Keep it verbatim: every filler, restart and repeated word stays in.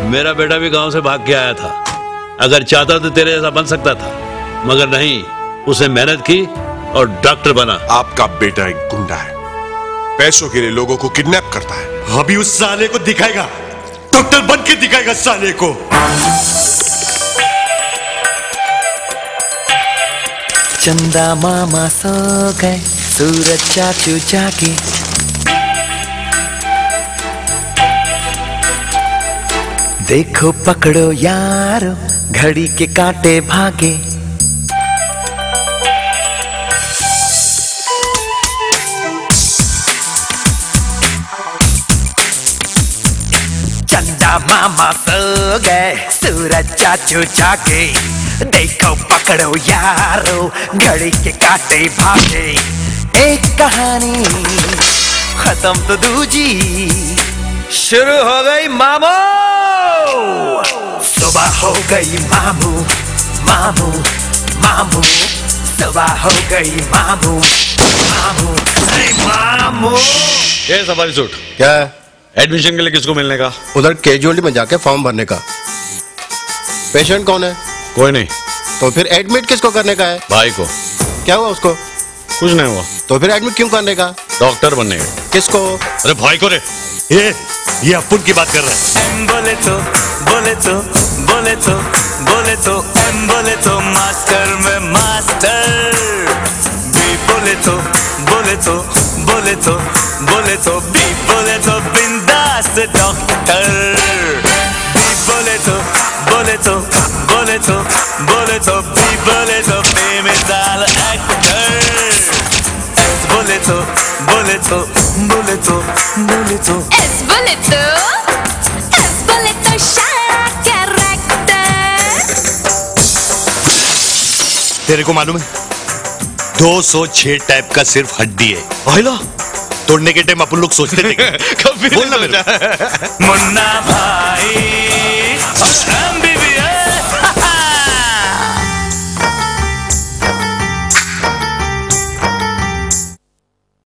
मेरा बेटा भी गांव से भाग के आया था। अगर चाहता तो तेरे जैसा बन सकता था, मगर नहीं, उसने मेहनत की और डॉक्टर बना। आपका बेटा एक गुंडा है, पैसों के लिए लोगों को किडनैप करता है। अभी उस साले को दिखाएगा, डॉक्टर बन के दिखाएगा साले को। चंदा मामा सो गए, सूरज चाचू जागे, देखो पकड़ो यारो, घड़ी के कांटे भागे। चंदा मामा सो गए, सूरज चाचू जागे, देखो पकड़ो यारो, घड़ी के कांटे भागे। एक कहानी खत्म तो दूजी शुरू हो गई मामू। सुबह हो गई मामू, मामू मामू, सुबह हो गई मामू, मामू अरे मामू। ये सफारी सूट क्या है? एडमिशन के लिए किसको मिलने का? उधर कैजुअलिटी में जाके फॉर्म भरने का। पेशेंट कौन है? कोई नहीं। तो फिर एडमिट किसको करने का है? भाई को। क्या हुआ उसको? कुछ नहीं हुआ। तो फिर एडमिट क्यों करने का? डॉक्टर बनने का। किसको? अरे भाई को रे। ये ये अपुन की बात कर रहा है। बोले तो बोले तो बोले तो बोले तो एम बोले तो मास्टर में मास्टर, बी बोले तो बोले तो बोले तो बोले तो बी बोले तो बिंदास डॉक्टर, बी बोले तो बोले तो बोले तो बोले तो बी बोले तो बेमिसाल एक्टर, एस बोले तो बोले तो बोले तो बोले तो एस बोले तो एस बोले तो शायरा कैरेक्टर। तेरे को मालूम है दो सौ छह टाइप का सिर्फ हड्डी है। भाईला तोड़ने के टाइम अपन लोग सोचते थे कभी बोलना मेरे। मुन्ना भाई